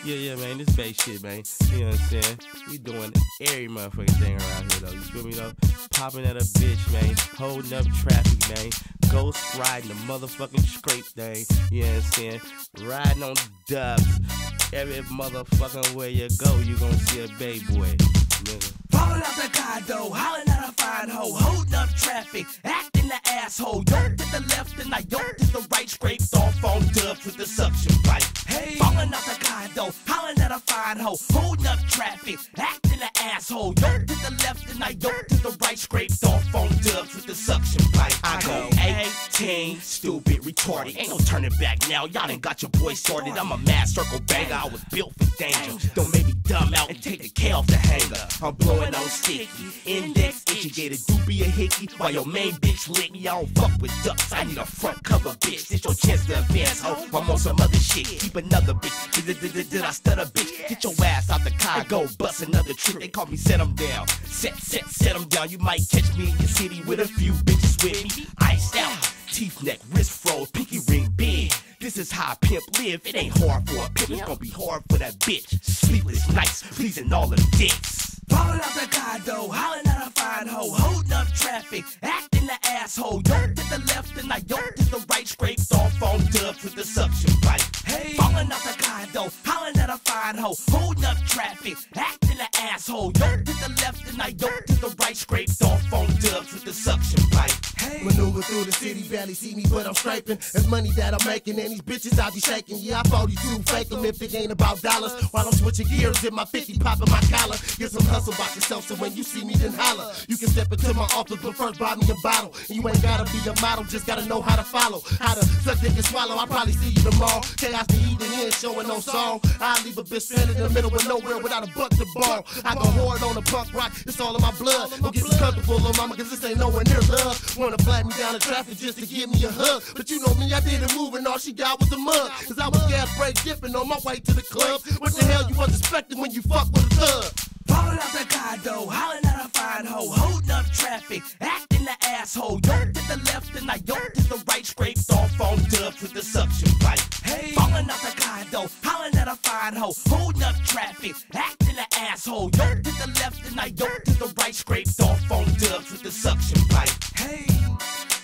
Yeah, man, this bass shit, man. You know what I'm saying? We doing every motherfucking thing around here, though. You feel me, though? Popping at a bitch, man. Holding up traffic, man. Ghost riding the motherfucking scrape thing. You know what I'm saying? Riding on dubs. Every motherfucking where you go, you gonna see a bay boy. Nigga. Falling out the condo, hollering at a fine hoe, holding up traffic, acting the asshole. Yo to the left and I yo to the right, scraped off on dubs with the suction pipe. Hey, falling out the condo, hollering at a fine hoe, holding up traffic, acting the asshole. Yo to the left and I yo to the right, scraped off on dubs with the suction pipe. I go 18, stupid, retarded, ain't no turning back now. Y'all done got your boy sorted. I'm a mad circle banger, I was built for danger. Don't make me dumb out and take the K off the hanger. I'm blowing on sticky, index itchy, get a doobie a hickey. While your main bitch lick me, I don't fuck with ducks. I need a front cover bitch. This your chance to advance, ho. I'm on some other shit. Keep another bitch. Did I stutter, bitch? Get your ass out the car, go bust another trick. They call me set 'em down. Set 'em down. You might catch me in your city with a few bitches with me. Iced out, teeth neck, wrist froze, pinky ring big. This is how a pimp live. It ain't hard for a pimp, it's gonna be hard for that bitch. Sleepless nights, pleasing all the dicks. Falling out the condo, hollering at a fine hoe, holding up traffic, acting the asshole. Yo to the left and I yo to the right, scraped off on dubs with the suction pipe. Hey, falling out the condo, hollering at a fine hoe, holding up traffic, acting the asshole. Yo to the left and I yo to the right, scraped off on dubs with the suction pipe. Hey, maneuver through the city, barely see me, but I'm scraping. It's money that I'm making, and these bitches I be shaking. Yeah, I 42 fake them if it ain't about dollars. While I'm switching gears in my 50, popping my collar. Get some hustle about yourself, so when you see me, then holler. You can step into my office, but first buy me a bottle. And you ain't gotta be a model, just gotta know how to follow. How to suck dick and swallow. I'll probably see you tomorrow. Chaos the Heathin in, showing no song. I leave a bitch stranded in the middle of nowhere without a buck to ball. I go hard on the punk rock, it's all in my blood. Don't get too comfortable, little mama, cause this ain't nowhere near love. Wanna flag me down in traffic just to give me a hug. But you know me, I didn't move and all she got was a mug. Cause I was gas brake dipping on my way to the club. What the hell you was expecting when you fuck with a thug? Falling out the condo, hollering at a fine hoe, holding up traffic, acting the asshole. Yo to the left and I yo to the right, scraped off on dubs with the suction pipe. Hey, falling out the condo, hollering at a fine hoe, holding up traffic, acting the asshole. Yo to the left and I yo to the right, scraped off on dubs with the suction pipe. Hey.